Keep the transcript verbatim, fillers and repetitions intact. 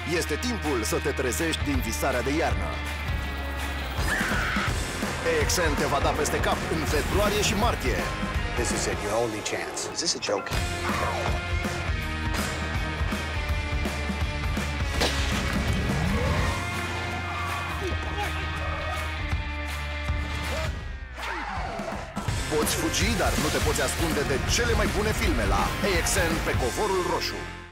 Este timpul să te trezești din visarea de iarnă. A X N te va da peste cap în februarie și martie. This is it, your only chance. Is this a joke? Poți fugi, dar nu te poți ascunde de cele mai bune filme la A X N pe covorul roșu.